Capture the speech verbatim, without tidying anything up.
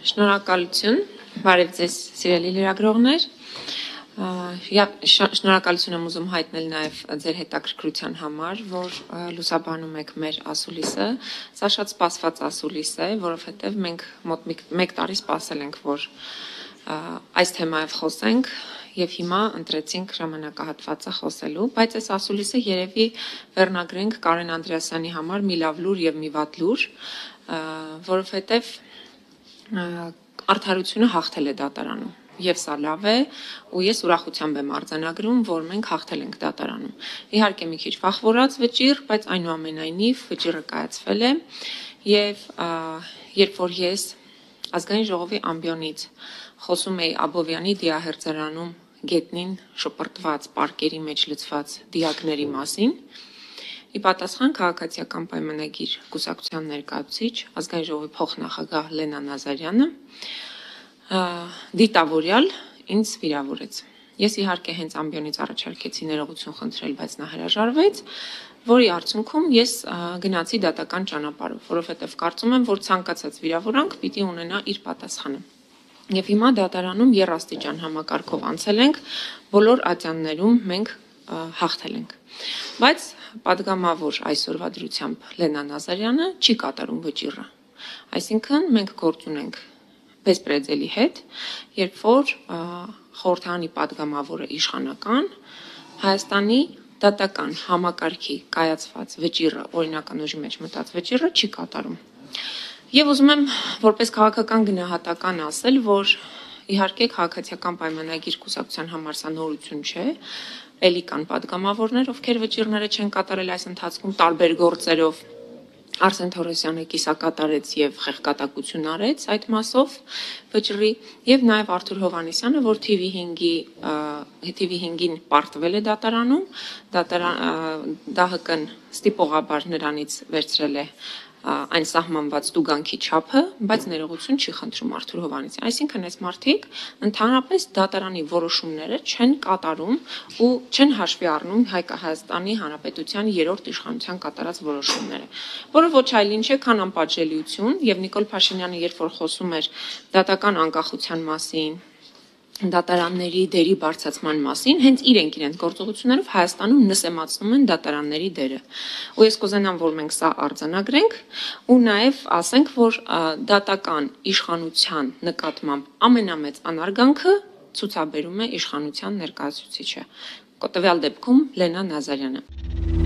Շնորհակալություն, բարև ձեզ սիրելի լրագրողներ։ Շնորհակալություն եմ ուզում հայտնել նաև ձեր հետաքրքրության համար, որ լուսաբանում եք մեր ասուլիսը։ Սա շատ սպասված ասուլիս է, որովհետև մենք մոտ մեկ տարի սպասել ենք, որ այս թեմայով խոսենք, եւ հիմա ընտրեցինք ժամանակահատվածը խոսելու, բայց այս ասուլիսը երևի վերնագրենք Կարեն Անդրեասյանի համար մի լավ լուր եւ մի վատ լուր, որովհետև արդարությունը հաղթել է դատարանում։ Եվ սա լավ է, ու ես ուրախությամբ եմ արձանագրում, որ մենք հաղթել ենք դատարանում։ Իհարկե մի քիչ վախվորած վճիռ, բայց այնուամենայնիվ վճիռը կայացվել է, եւ երբ որ ես ազգային ժողովի ամբիոնից խոսում էի Աբովյանի դիահերձարանում գետնին շպրտված պարկերի մեջ լցված դիակների մասին, ի պատասխան քաղաքացիական պայմանագիր կուսակցության ներկայացուցիչ ազգային ժողովի փոխնախագահ Լենա Նազարյանը դիտավորյալ ինձ վիրավորեց։ Ես իհարկե հենց ամբիոնից առաջարկեցի ներողություն խնդրել, բայց նա հրաժարվեց, որի արդյունքում ես գնացի դատական ճանապարհով, որովհետև կարծում եմ, որ ցանկացած վիրավորանք պիտի ունենա իր պատասխանը։ Եվ հիմա դատարանում եռաստիճան համակարգով անցել ենք, բոլոր ատյաններում մենք հաղթել ենք։ Բայց պատգամավոր այսօրվա դրությամբ Լենա Նազարյանը չի կատարում վճիռը։ Այսինքն մենք գործ ունենք Բեսպրեդելի հետ, երբ որ խորհրդարանի պատգամավորը իշխանական Հայաստանի դատական համակարգի կայացված վճիռը, օրինական ուժի մեջ մտած վճիռը չի կատարում։ Եվ ուզում եմ որպես քաղաքական գնահատական ասել, որ իհարկե քաղաքացիական պայմանագիր կուսակցության համար սա նորություն չէ, էլի կան պատգամավորներ, ովքեր վճիռները չեն կատարել այս ընթացքում տարբեր գործերով։ Արսեն Թորոսյանը կիսակատարեց եւ խեղկատակություն արեց այդ մասով վճռի, եւ նաեւ Արթուր Հովհաննիսյանը, որ T V հինգի T V հինգին պարտվել է դատարանում, դատարան ԴՀԿ-ն ստիպողաբար նրանից վերցրել է այն սահմանված տուգանքի չափը, բայց ներողություն չի խնդրում Արթուր Հովհաննիսյանը։ Այսինքն այս մարդիկ ընդհանրապես դատարանի որոշումները չեն կատարում ու չեն հաշվի առնում Հայաստանի Հանրապետության երրորդ իշխանության կատարած որոշումները, որը ոչ այլ ինչ է, քան անպատժելիություն, եւ Նիկոլ Փաշինյանը, երբ որ խոսում էր դատական անկախության մասին, դատարանների դերի բարձրացման մասին, հենց իրենք իրենց գործողություններով Հայաստանում նսեմացնում են դատարանների դերը։ Ու ես կուզենամ, որ մենք սա արձանագրենք ու նաև ասենք, որ դատական իշխանության նկատմամբ ամենամեծ անարգանքը ցուցաբերում է իշխանության ներկայացուցիչը, տվյալ դեպքում Լենա Նազարյանը։